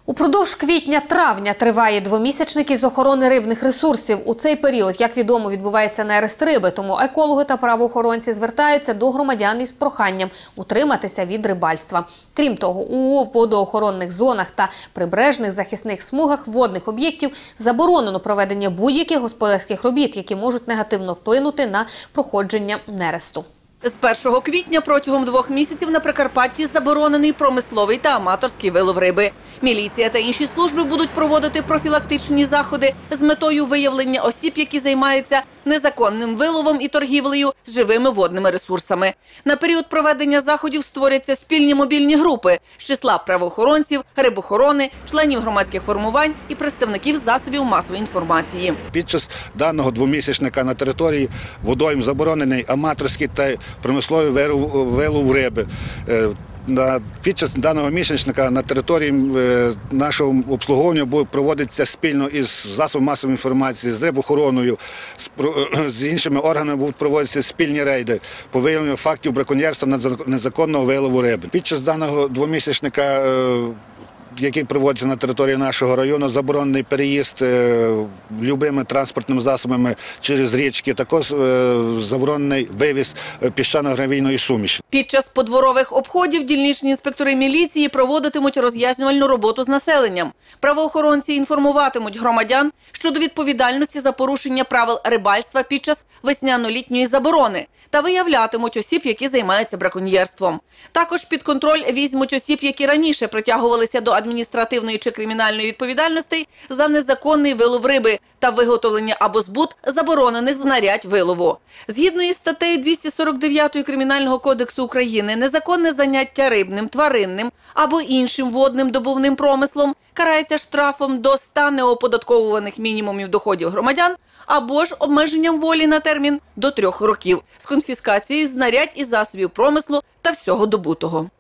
Упродовж квітня-травня триває двомісячник із охорони рибних ресурсів. У цей період, як відомо, відбувається нерест риби, тому екологи та правоохоронці звертаються до громадян із проханням утриматися від рибальства. Крім того, у водоохоронних зонах та прибережних захисних смугах водних об'єктів заборонено проведення будь-яких господарських робіт, які можуть негативно вплинути на проходження нересту. З 1 квітня протягом 2 місяців на Прикарпатті заборонений промисловий та аматорський вилов риби. Міліція та інші служби будуть проводити профілактичні заходи з метою виявлення осіб, які займаються незаконним виловом і торгівлею живими водними ресурсами. На період проведення заходів створяться спільні мобільні групи з числа правоохоронців, рибохорони, членів громадських формувань і представників засобів масової інформації. Під час даного двомісячника на території водойм заборонений аматорський та промисловий вилов риби. Під час даного місячника на території нашого обслуговування проводиться спільно із засобом масової інформації, з рибохороною, з іншими органами будуть проводитися спільні рейди по виявленню фактів браконьєрства незаконного вилову риби. Під час даного двомісячника, який проводиться на території нашого району, заборонений переїзд любими транспортними засобами через річки, також заборонений вивіз піщано-гравійної суміші. Під час подворових обходів дільничні інспектори міліції проводитимуть роз'яснювальну роботу з населенням. Правоохоронці інформуватимуть громадян щодо відповідальності за порушення правил рибальства під час весняно-літньої заборони та виявлятимуть осіб, які займаються браконьєрством. Також під контроль візьмуть осіб, які раніше притягувалися до адміністративної чи кримінальної відповідальності за незаконний вилов риби та виготовлення або збут заборонених знарядь вилову. Згідно із статтею 249 Кримінального кодексу України, незаконне заняття рибним, тваринним або іншим водним добувним промислом карається штрафом до 100 неоподатковуваних мінімумів доходів громадян або ж обмеженням волі на термін до 3 років з конфіскацією знарядь і засобів промислу та всього добутого.